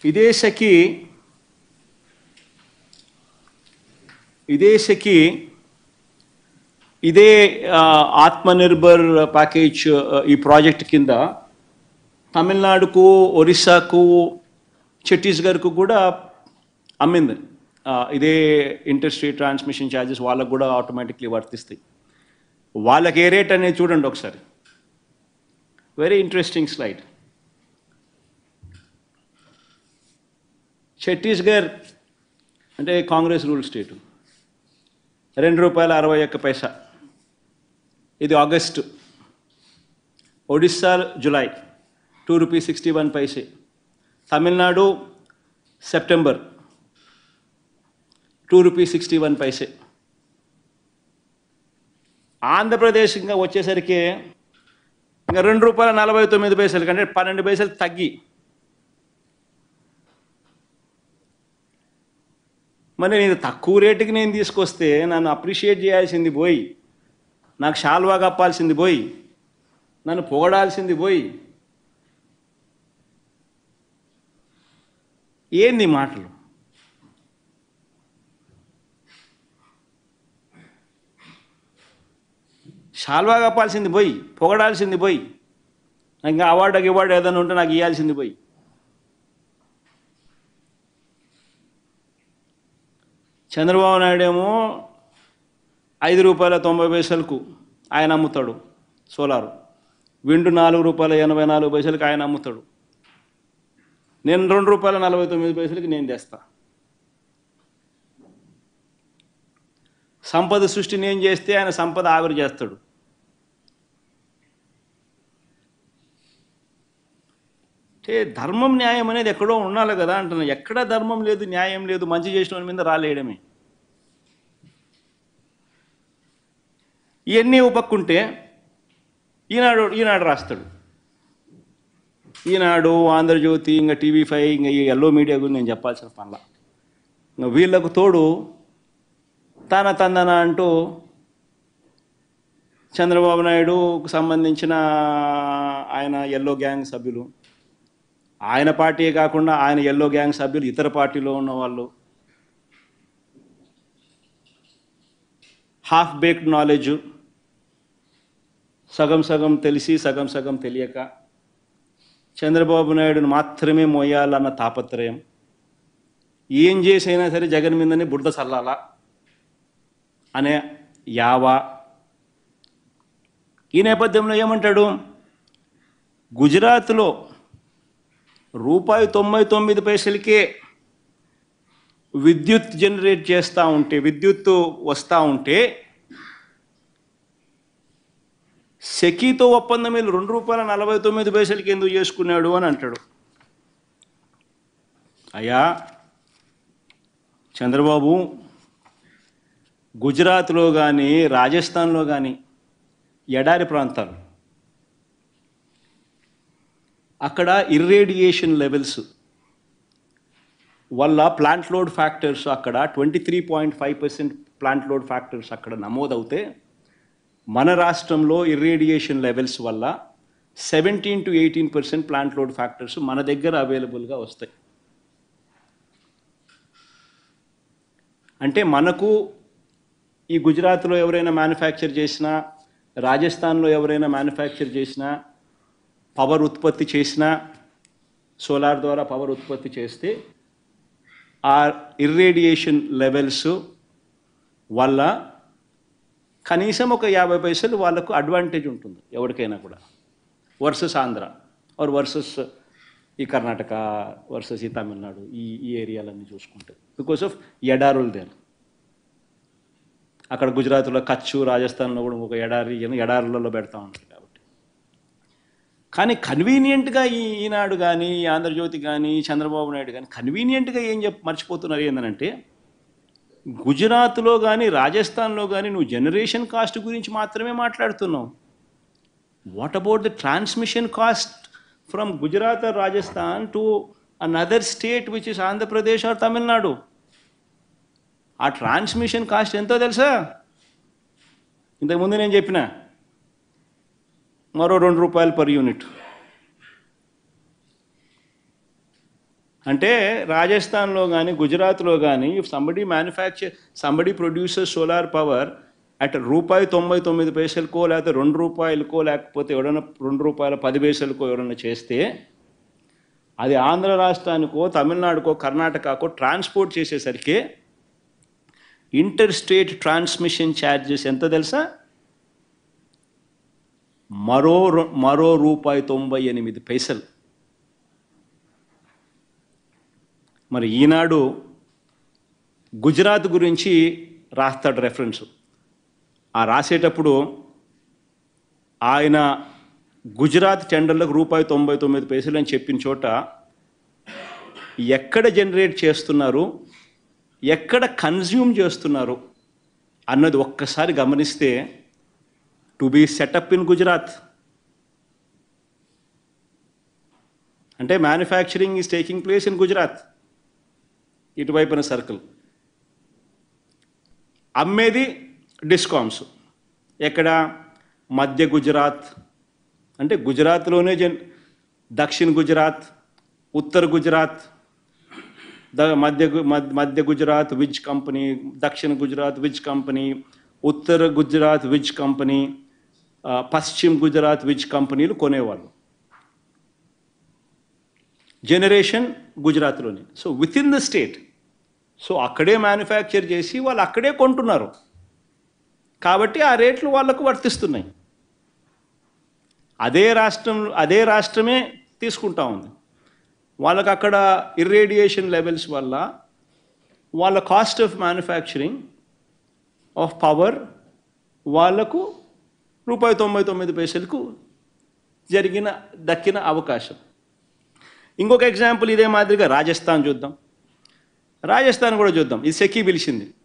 విదేశకి ఇదే ఆత్మనిర్భర్ ప్యాకేజ్ ఈ ప్రాజెక్ట్ కింద తమిళనాడుకు, ఒరిస్సాకు, ఛత్తీస్గఢ్కు కూడా అమ్మింది. ఇదే ఇంటర్ స్టేట్ ట్రాన్స్మిషన్ ఛార్జెస్ వాళ్ళకు కూడా ఆటోమేటిక్లీ వర్తిస్తాయి. వాళ్ళకి ఏ రేట్ అనేది చూడండి ఒకసారి. Very interesting slide. ఛత్తీస్గఢ్ అంటే కాంగ్రెస్ రూల్ స్టేటు, ₹2.61. ఇది August. Odisha July ₹2.61. Tamil Nadu September ₹2.61. Andhra Pradesh ఇంకా వచ్చేసరికి ఇంకా ₹2.49 కంటే 12 పైసలు తగ్గి. మరి నేను తక్కువ రేటుకి నేను తీసుకొస్తే నన్ను అప్రిషియేట్ చేయాల్సింది పోయి, నాకు శాల్వా కప్పాల్సింది పోయి, నన్ను పొగడాల్సింది పోయి, ఏంది మాటలు? శాల్వా కప్పాల్సింది పోయి, పొగడాల్సింది పోయి, ఇంకా అవార్డు ఏదైనా ఉంటే నాకు ఇవ్వాల్సింది పోయి. చంద్రబాబు నాయుడు ఏమో ₹5.90 ఆయన అమ్ముతాడు సోలారు. విండు ₹4.84 ఆయన అమ్ముతాడు. నేను ₹2.49 నేను తెస్తా. సంపద సృష్టి నేను చేస్తే ఆయన సంపద ఆవిరి చేస్తాడు. అంటే ధర్మం న్యాయం అనేది ఎక్కడో ఉండాలి కదా అంటున్నా. ఎక్కడ ధర్మం లేదు, న్యాయం లేదు, మంచి చేసిన వాళ్ళ మీద రాలేయడమే. ఇవన్నీ ఉపక్కుంటే ఈనాడు రాస్తాడు. ఈనాడు, ఆంధ్రజ్యోతి, ఇంకా TV5, ఇంకా ఈ ఎల్లో మీడియా గురించి నేను చెప్పాల్సిన పనుల. ఇంకా వీళ్ళకు తోడు తందన అంటూ చంద్రబాబు నాయుడుకు సంబంధించిన ఆయన ఎల్లో గ్యాంగ్ సభ్యులు, ఆయన పార్టీయే కాకుండా ఆయన ఎల్లో గ్యాంగ్ సభ్యులు ఇతర పార్టీలో ఉన్న వాళ్ళు, హాఫ్ బేక్డ్ నాలెడ్జ్, సగం సగం తెలిసి సగం సగం తెలియక చంద్రబాబు నాయుడును మాత్రమే మోయాలన్న తాపత్రయం, ఏం చేసైనా సరే జగన్ మీదనే బురద చల్లాలా అనే యావా. ఈ నేపథ్యంలో ఏమంటాడు? గుజరాత్లో ₹99 విద్యుత్ జనరేట్ చేస్తూ ఉంటే, విద్యుత్తు వస్తూ ఉంటే సెకీతో ఒప్పందం వీళ్ళు ₹2.49 ఎందుకు చేసుకున్నాడు అని అంటాడు. అయ్యా చంద్రబాబు, గుజరాత్లో కానీ రాజస్థాన్లో కానీ ఎడారి ప్రాంతాలు, అక్కడ ఇర్రేడియేషన్ లెవెల్స్ వల్ల ప్లాంట్ లోడ్ ఫ్యాక్టర్స్ అక్కడ 23.5% ప్లాంట్ లోడ్ ఫ్యాక్టర్స్ అక్కడ నమోదవుతే, మన రాష్ట్రంలో ఇర్రేడియేషన్ లెవెల్స్ వల్ల 17 to 18% ప్లాంట్ లోడ్ ఫ్యాక్టర్స్ మన దగ్గర అవైలబుల్గా వస్తాయి. అంటే మనకు ఈ గుజరాత్లో ఎవరైనా మ్యానుఫ్యాక్చర్ చేసినా, రాజస్థాన్లో ఎవరైనా మ్యానుఫ్యాక్చర్ చేసినా, పవర్ ఉత్పత్తి చేసినా, సోలార్ ద్వారా పవర్ ఉత్పత్తి చేస్తే ఆ ఇర్రేడియేషన్ లెవెల్స్ వల్ల కనీసం ఒక 50 పైసలు వాళ్ళకు అడ్వాంటేజ్ ఉంటుంది ఎవరికైనా కూడా, వర్సెస్ ఆంధ్ర ఆర్ వర్సెస్ ఈ కర్ణాటక, వర్సెస్ ఈ తమిళనాడు, ఈ ఏరియాలన్నీ చూసుకుంటే, బికాస్ ఆఫ్ ఎడారులు దేర్. అక్కడ గుజరాత్లో కచ్చు, రాజస్థాన్లో కూడా ఒక ఎడారులలో పెడతా ఉంటారు కాబట్టి. కానీ కన్వీనియంట్గా ఈనాడు కానీ, ఆంధ్రజ్యోతి కానీ, చంద్రబాబు నాయుడు కానీ కన్వీనియంట్గా ఏం మర్చిపోతున్నారు ఏంటంటే, గుజరాత్లో కానీ రాజస్థాన్లో కానీ నువ్వు జనరేషన్ కాస్ట్ గురించి మాత్రమే మాట్లాడుతున్నావు. What about the transmission cost from Gujarat are Rajasthan to another state which is Andhra Pradesh are Tamil Nadu? ఆ ట్రాన్స్మిషన్ కాస్ట్ ఎంతో తెలుసా? ఇంతకుముందు నేను చెప్పిన మరో ₹2 per యూనిట్. అంటే రాజస్థాన్లో కానీ గుజరాత్లో కానీ somebody producer solar power at ₹99 లేకపోతే ₹2 లేకపోతే ఎవడన్నా ₹2.10 ఎవడన్నా చేస్తే అది ఆంధ్ర రాష్ట్రానికో తమిళనాడుకో కర్ణాటకకో ట్రాన్స్పోర్ట్ చేసేసరికి ఇంటర్ స్టేట్ ట్రాన్స్మిషన్ ఛార్జెస్ ఎంత తెలుసా? మరో ₹98. మరి ఈనాడు గుజరాత్ గురించి రాస్తాడు రెఫరెన్స్. ఆ రాసేటప్పుడు ఆయన గుజరాత్ టెండర్లకు ₹99 అని చెప్పిన చోట ఎక్కడ జనరేట్ చేస్తున్నారు, ఎక్కడ కన్జ్యూమ్ చేస్తున్నారు అన్నది ఒక్కసారి గమనిస్తే to be setup in Gujarat అంటే manufacturing is taking place in Gujarat. ఇటువైపున సర్కిల్ అమ్మేది డిస్కామ్స్ ఎక్కడ? మధ్య గుజరాత్ అంటే గుజరాత్లోనే దక్షిణ గుజరాత్, ఉత్తర గుజరాత్, మధ్య గుజరాత్ విజ్ కంపెనీ, దక్షిణ గుజరాత్ విజ్ కంపెనీ, ఉత్తర గుజరాత్ విజ్ కంపెనీ, పశ్చిమ గుజరాత్ విజ్ కంపెనీలు కొనేవాళ్ళు. జనరేషన్ గుజరాత్లోనే. So within the state. So అక్కడే మ్యానుఫ్యాక్చర్ చేసి వాళ్ళు అక్కడే కొంటున్నారు కాబట్టి ఆ రేట్లు వాళ్ళకు వర్తిస్తున్నాయి. అదే రాష్ట్రమే తీసుకుంటా ఉంది. వాళ్ళకు అక్కడ ఇర్రేడియేషన్ లెవెల్స్ వల్ల వాళ్ళ cost of manufacturing of power వాళ్లకు ₹99 దక్కిన అవకాశం. ఇంకొక ఎగ్జాంపుల్ ఇదే మాదిరిగా రాజస్థాన్ చూద్దాం. రాజస్థాన్ కూడా చూద్దాం. ఇది సెకీ పిలిచింది.